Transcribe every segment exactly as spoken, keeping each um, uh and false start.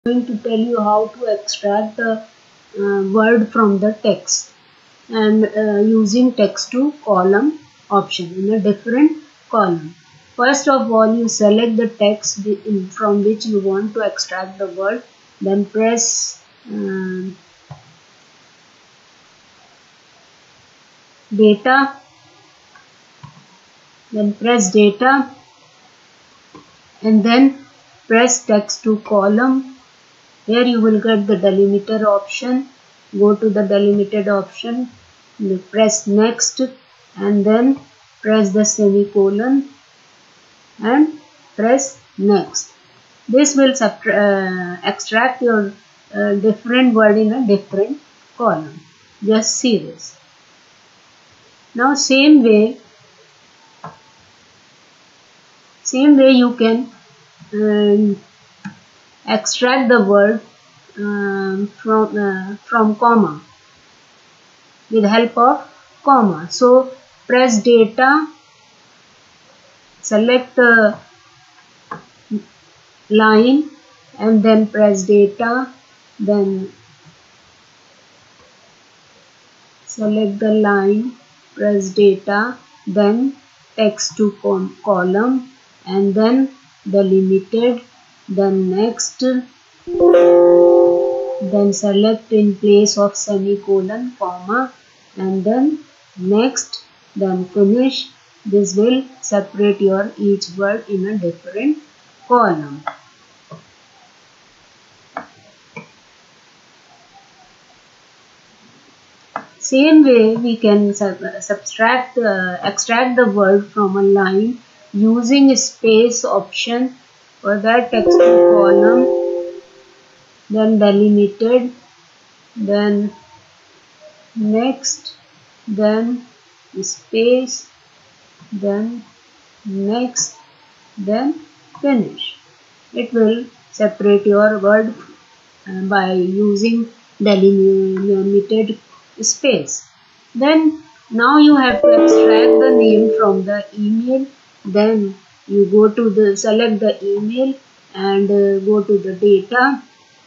going to tell you how to extract the uh, word from the text and uh, using text to column option in a different column. First of all, you select the text from which you want to extract the word, then press um, data, then press data and then press text to column. Here you will get the delimiter option. Go to the delimited option, press next and then press the semicolon and press next. This will uh, extract your uh, different word in a different column. Just see this. Now same way, same way you can um, extract the word um, from uh, from comma with help of comma. So press data, select the line and then press data, then select the line, press data, then text to column and then delimited, then next, then select in place of semicolon, comma and then next, then finish. This will separate your each word in a different column. Same way we can subtract, uh, extract the word from a line using space option. For that, text to column, then delimited, then next, then space, then next, then finish. It will separate your word uh, by using delimited space. Then now you have to extract the name from the email. Then you go to the select the email and uh, go to the data,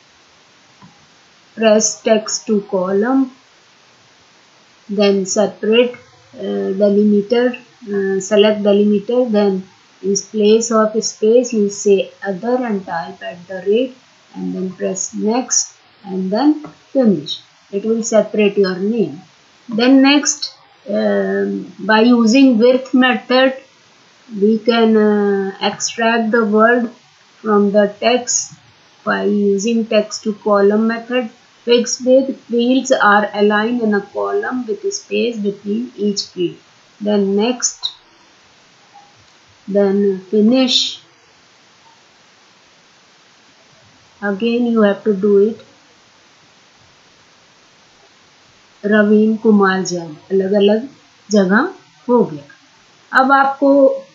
press text to column, then separate uh, delimiter, uh, select delimiter, then in place of space you say other and type at the rate and then press next and then finish. It will separate your name. Then next, uh, by using width method, we can uh, extract the word from the text by using text to column method. Fixed width fields are aligned in a column with a space between each field. Then next, then finish. Again you have to do it. Ravin Kumar Jain, अलग अलग जगह हो गया। अब आपको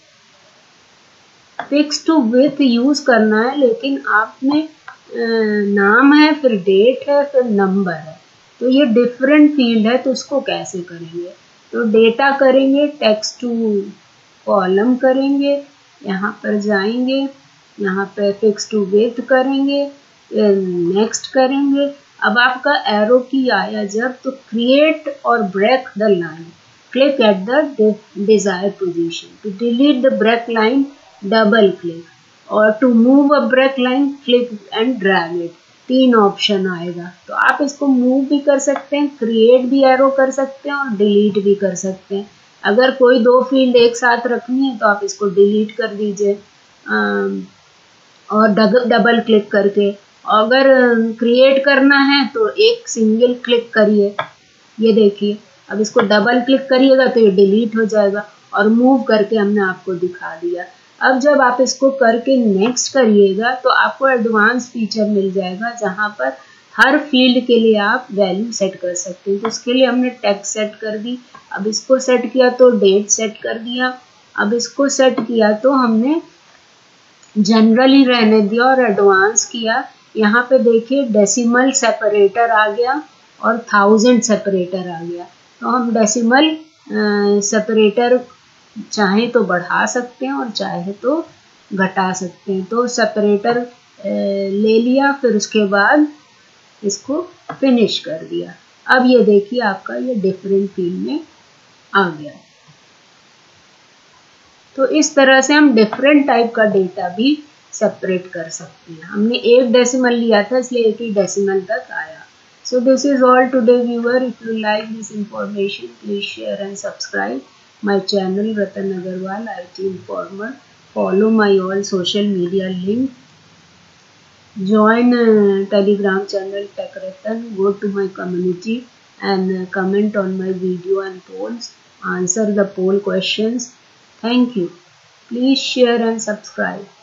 fix to with use करना है, लेकिन आपने नाम है, फिर डेट है, फिर नंबर है, तो ये डिफरेंट फील्ड है, तो उसको कैसे करेंगे? तो डेटा करेंगे, टेक्स्ट टू कॉलम करेंगे, यहाँ पर जाएंगे, यहाँ पर फिक्स टू विथ करेंगे, नेक्स्ट करेंगे। अब आपका एरो की आया जब, तो क्रिएट और break the line, click at the desired position. To delete the break line double click, और to move a break line click and drag it. तीन ऑप्शन आएगा, तो आप इसको मूव भी कर सकते हैं, क्रिएट भी एरो कर सकते हैं और डिलीट भी कर सकते हैं। अगर कोई दो फील्ड एक साथ रखनी है तो आप इसको डिलीट कर दीजिए और डबल क्लिक करके। अगर क्रिएट करना है तो एक सिंगल क्लिक करिए, ये देखिए। अब इसको डबल क्लिक करिएगा तो ये डिलीट हो जाएगा, और मूव करके हमने आपको दिखा दिया। अब जब आप इसको करके नेक्स्ट करिएगा तो आपको एडवांस फीचर मिल जाएगा, जहाँ पर हर फील्ड के लिए आप वैल्यू सेट कर सकते हैं। तो उसके लिए हमने टेक्स्ट सेट कर दी, अब इसको सेट किया तो डेट सेट कर दिया, अब इसको सेट किया तो हमने जनरली रहने दिया और एडवांस किया। यहाँ पे देखिए डेसिमल सेपरेटर आ गया और थाउजेंड सेपरेटर आ गया। तो हम डेसिमल सेपरेटर चाहे तो बढ़ा सकते हैं और चाहे तो घटा सकते हैं। तो सेपरेटर ले लिया, फिर उसके बाद इसको फिनिश कर दिया। अब ये देखिए आपका ये डिफरेंट फील्ड में आ गया। तो इस तरह से हम डिफरेंट टाइप का डेटा भी सेपरेट कर सकते हैं। हमने एक डेसिमल लिया था इसलिए एक ही डेसिमल तक आया। So this is all today viewer. If you like this information, please share and subscribe my channel Ratan Agarwal I T Informer. Follow my all social media link. Join uh, Telegram channel Tech Ratan. Go to my community and uh, comment on my video and polls. Answer the poll questions. Thank you. Please share and subscribe.